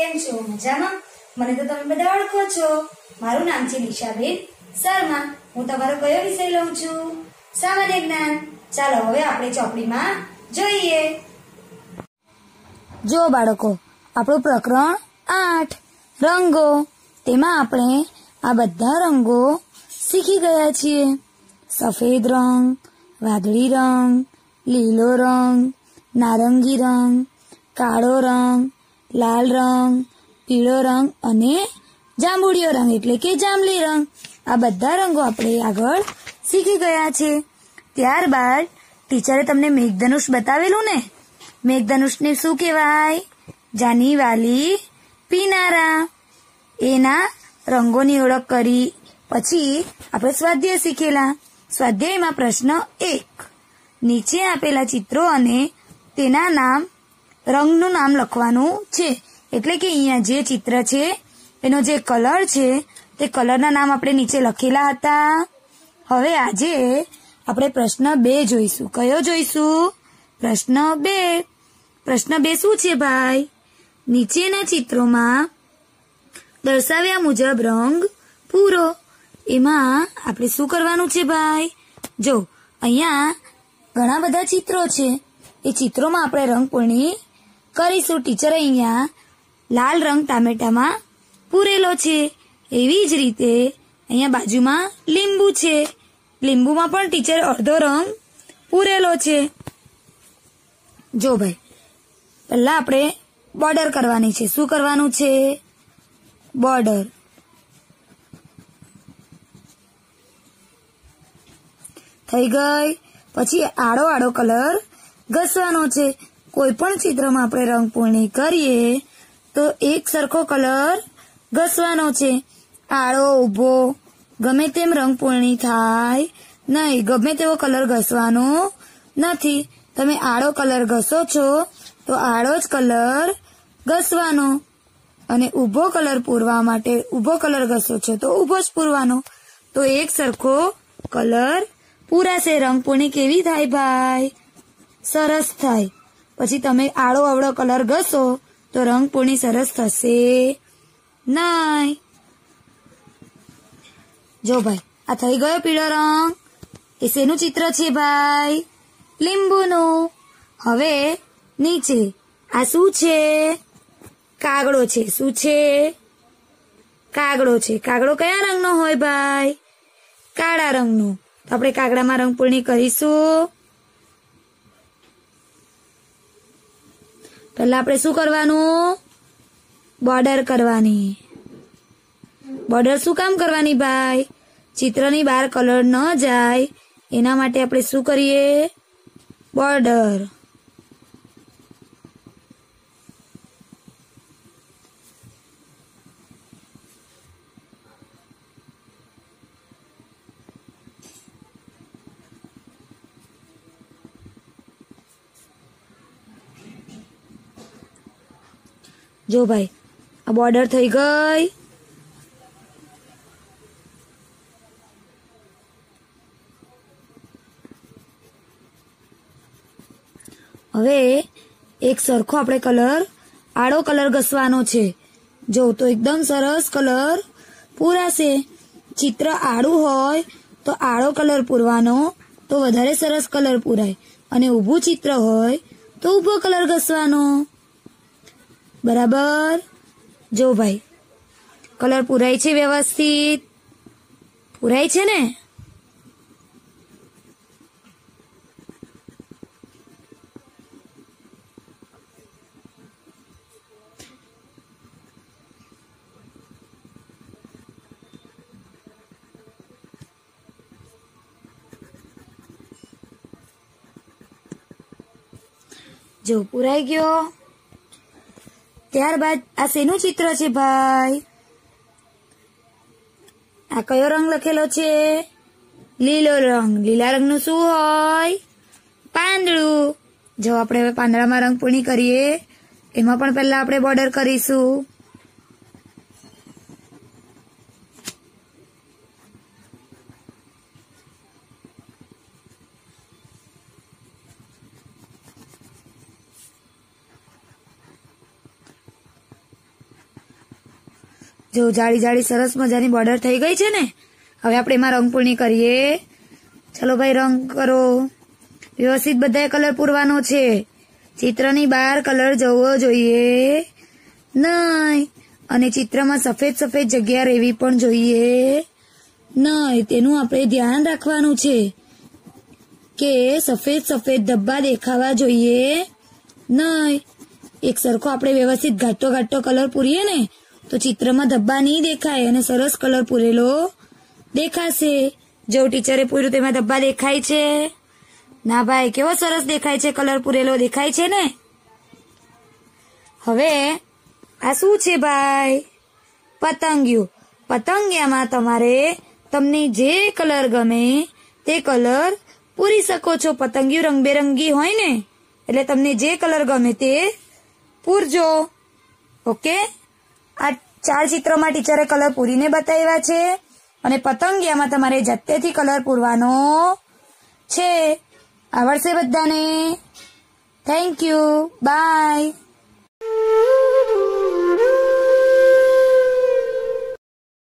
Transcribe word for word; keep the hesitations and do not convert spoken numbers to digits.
કેમ છો? મજામાં? મને તો તમે બધા ઓળખો છો. મારું નામ છે નિશાબેન શર્મા. હું તમારો કયો વિષય લઉં છું? સામાન્ય જ્ઞાન. ચાલો હવે આપણે ચોપડીમાં જોઈએ. જો બાળકો, આપણું પ્રકરણ આઠ રંગો. તેમાં આપણે આ બધા રંગો શીખી ગયા છીએ. સફેદ રંગ, વાદળી રંગ, લીલો રંગ, નારંગી રંગ, કાળો રંગ, લાલ રંગ, પીળો રંગ અને જાંબુડિયો રંગ એટલે કે જાંબલી રંગ. આ બધા રંગો આપણે આગળ શીખી ગયા છે. ત્યારબાદ ટીચરે તમને મેઘધનુષ બતાવેલું ને. મેઘધનુષને શું કહેવાય? જાની વાલી પીનારા. એના રંગોની ઓળખ કરી પછી આપણે સ્વાધ્યાય શીખેલા. સ્વાધ્યાયમાં પ્રશ્ન એક, નીચે આપેલા ચિત્રો અને તેના નામ રંગનું નામ લખવાનું છે. એટલે કે અહીંયા જે ચિત્ર છે એનો જે કલર છે તે કલરના નામ આપણે નીચે લખેલા હતા. હવે આજે આપણે પ્રશ્ન બે જોઈશું. કયો જોઈશું? પ્રશ્ન બે. પ્રશ્ન બે શું છે ભાઈ? નીચેના ચિત્રોમાં દર્શાવ્યા મુજબ રંગ પૂરો. એમાં આપણે શું કરવાનું છે ભાઈ? જો અહીંયા ઘણા બધા ચિત્રો છે. એ ચિત્રોમાં આપણે રંગ પૂર્ણી કરીશું. ટીચર અહીંયા લાલ રંગ ટામેટામાં પૂરેલો છે. એવી જ રીતે અહીંયા બાજુમાં લીંબુ છે. લીંબુમાં પણ ટીચર અડધો રંગ પૂરેલો છે. જો ભાઈ, પહેલા આપણે બોર્ડર કરવાની છે. શું કરવાનું છે? બોર્ડર. થઈ ગઈ. પછી આડો આડો કલર ઘસવાનો છે. કોઈ પણ ચિત્રમાં આપણે રંગ પૂર્ણી કરીએ તો એક સરખો કલર ઘસવાનો છે. આડો ઊભો ગમે તેમ રંગ પૂર્ણી થાય નહીં. ગમે તેવો કલર ઘસવાનો નથી. તમે આડો કલર ઘસો છો તો આડો જ કલર ઘસવાનો, અને ઊભો કલર પૂરવા માટે ઊભો કલર ઘસો છો તો ઊભો જ પૂરવાનો. તો એક સરખો કલર પૂરાશે. રંગ પૂર્ણી કેવી થાય ભાઈ? સરસ થાય. પછી તમે આડો અવળો કલર ઘસો તો રંગ પૂર્ણી સરસ થશે નહીં. જો ભાઈ, આ થઈ ગયો પીળો રંગ. એ શેનું ચિત્ર છે ભાઈ? લીંબુનું. હવે નીચે આ શું છે? કાગડો છે. શું છે? કાગડો છે. કાગડો કયા રંગનો હોય ભાઈ? કાળા રંગનો. તો આપણે કાગડામાં રંગ પૂર્ણી કરીશું. પહેલા આપણે શું કરવાનું? બોર્ડર કરવાની. બોર્ડર શું કામ કરવાની ભાઈ? ચિત્રની બહાર કલર ન જાય એના માટે આપણે શું કરીએ? બોર્ડર. જો ભાઈ, આ બોર્ડર થઈ ગઈ. હવે એક સરખો આપણે કલર આડો કલર ઘસવાનો છે. જો તો એકદમ સરસ કલર પૂરાશે. ચિત્ર આડું હોય તો આડો કલર પૂરવાનો તો વધારે સરસ કલર પૂરાય, અને ઊભું ચિત્ર હોય તો ઊભો કલર ઘસવાનો. બરાબર? જો ભાઈ, કલર પૂરાય છે વ્યવસ્થિત? પૂરાય છે ને? જો પૂરાઈ ગયો. ત્યારબાદ આ શેનું ચિત્ર છે ભાઈ? આ કયો રંગ લખેલો છે? લીલો રંગ. લીલા રંગનું શું હોય? પાંદડું. જો આપણે હવે પાંદડામાં રંગ પૂર્ણી કરીએ. એમાં પણ પહેલા આપણે બોર્ડર કરીશું. જો જાડી જાડી સરસ મજાની બોર્ડર થઈ ગઈ છે ને. હવે આપણે એમાં રંગ પૂર્ણી કરીએ. ચલો ભાઈ રંગ કરો. વ્યવસ્થિત બધાએ કલર પૂરવાનો છે. ચિત્રની બહાર કલર જવો જોઈએ નહીં, અને ચિત્રમાં સફેદ સફેદ જગ્યા રહેવી પણ જોઈએ નહીં. તેનું આપણે ધ્યાન રાખવાનું છે કે સફેદ સફેદ ધબ્બા દેખાવા જોઈએ નહીં. એક સરખો આપણે વ્યવસ્થિત ઘાટો ઘાટો કલર પૂરીએ ને તો ચિત્રમાં ધબ્બા નહીં દેખાય અને સરસ કલર પૂરેલો દેખાશે. જો ટીચરે પૂર્યું તેમાં ધબ્બા દેખાય છે? ના ભાઈ, કેવો સરસ દેખાય છે, કલર પૂરેલો દેખાય છે ને. હવે આ શું છે ભાઈ? પતંગિયું. પતંગિયામાં તમારે તમને જે કલર ગમે તે કલર પૂરી શકો છો. પતંગિયું રંગબેરંગી હોય ને એટલે તમને જે કલર ગમે તે પૂરજો. ઓકે, આ ચાર ચિત્રોમાં ટીચરે કલર પૂરીને બતાવ્યા છે અને પતંગિયામાં તમારે જાતેથી કલર પૂરવાનો છે. આવડશે બધાને? Thank you, by.